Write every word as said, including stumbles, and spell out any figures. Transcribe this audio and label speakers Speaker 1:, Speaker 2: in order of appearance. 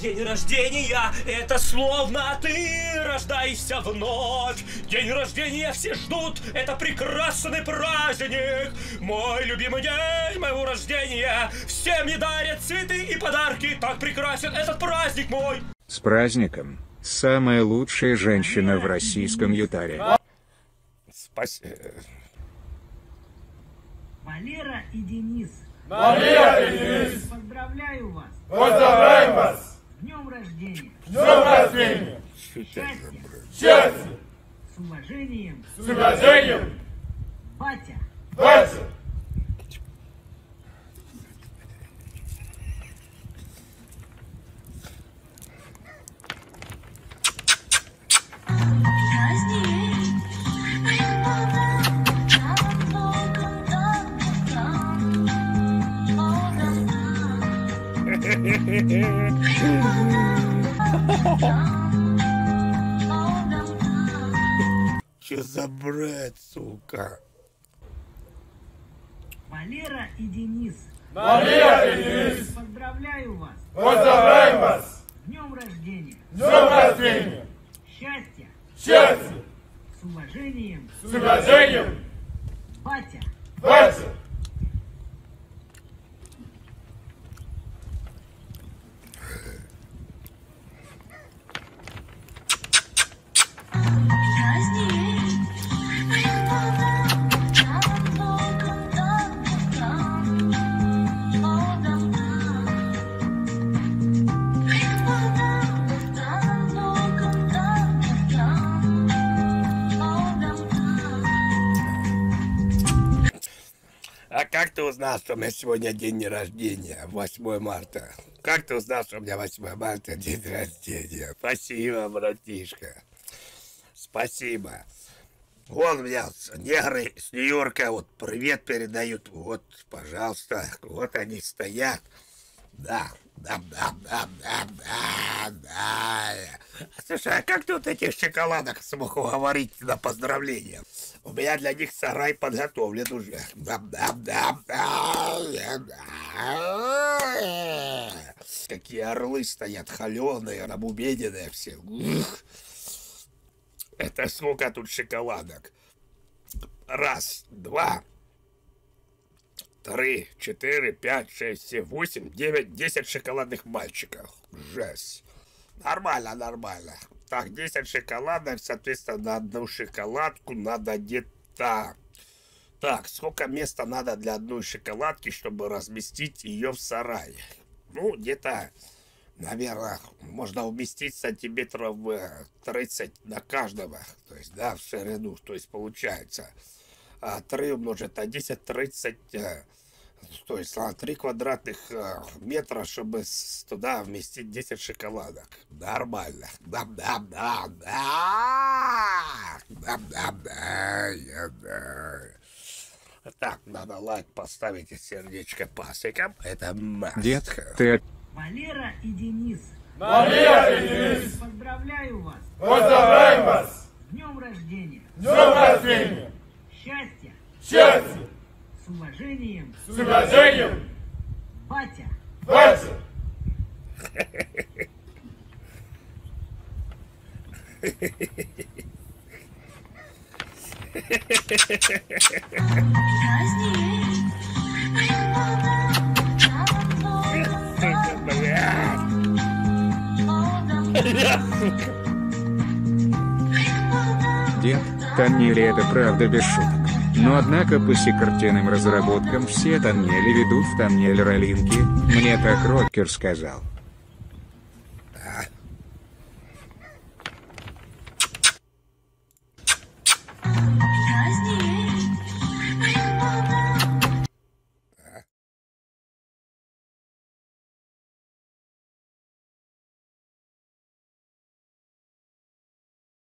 Speaker 1: День рождения — это словно ты рождаешься вновь. День рождения все ждут, это прекрасный праздник. Мой любимый день моего рождения. Все мне дарят цветы и подарки. Так прекрасен этот праздник мой.
Speaker 2: С праздником! Самая лучшая женщина в российском Ютаре.
Speaker 3: Спасибо.
Speaker 4: Валера и Денис.
Speaker 5: Валера и Денис.
Speaker 4: Поздравляю вас.
Speaker 5: Поздравляем вас.
Speaker 4: С днем рождения.
Speaker 5: С днем рождения.
Speaker 4: Счастья.
Speaker 5: Счастья.
Speaker 4: С уважением.
Speaker 5: С уважением.
Speaker 4: Батя.
Speaker 5: Батя.
Speaker 3: Что за бред, сука?
Speaker 4: Валера и Денис.
Speaker 5: Валера и Денис.
Speaker 4: Поздравляю вас.
Speaker 5: Поздравляем вас.
Speaker 4: С днем рождения.
Speaker 5: С днем рождения.
Speaker 4: Счастья.
Speaker 5: Счастья.
Speaker 4: С уважением.
Speaker 5: С уважением.
Speaker 4: Батя.
Speaker 5: Батя.
Speaker 3: А как ты узнал, что у меня сегодня день рождения, восьмое марта? Как ты узнал, что у меня восьмое марта день рождения? Спасибо, братишка. Спасибо. Вон у меня негры с Нью-Йорка вот привет передают. Вот, пожалуйста, вот они стоят. Да, да, да, да, да, да, да. Слушай, а как ты вот этих шоколадок смог уговорить на поздравления? У меня для них сарай подготовлен уже. Да, да, да, да, да. Какие орлы стоят, холеные, набубененные все. Ух. Это сколько тут шоколадок? Раз, два, три, четыре, пять, шесть, семь, восемь, девять, десять шоколадных мальчиков. Жесть. Нормально, нормально. Так, десять шоколадок, соответственно, на одну шоколадку надо где-то... Так, сколько места надо для одной шоколадки, чтобы разместить ее в сарае? Ну, где-то, наверное, можно уместить сантиметров тридцать на каждого. То есть, да, в ширину. То есть, получается, три умножить на десять, тридцать... То есть на три квадратных э, метра, чтобы с, туда вместить десять шоколадок. Нормально. Да, да, да, да. Да, да, да, да. Так, надо лайк поставить и сердечко пасеком. Это масса.
Speaker 2: Дед, ты...
Speaker 4: Валера и Денис.
Speaker 5: Валера и Денис.
Speaker 4: Поздравляю вас.
Speaker 5: Поздравляем вас.
Speaker 4: С днем рождения.
Speaker 5: С днем рождения.
Speaker 4: Счастья.
Speaker 5: Счастья.
Speaker 4: С уважением.
Speaker 5: С уважением.
Speaker 4: Батя.
Speaker 5: Батя.
Speaker 2: Дед, тоннели это правда без шуток. Но однако по секретным разработкам все тоннели ведут в тоннель Ролинки, мне так Рокер сказал.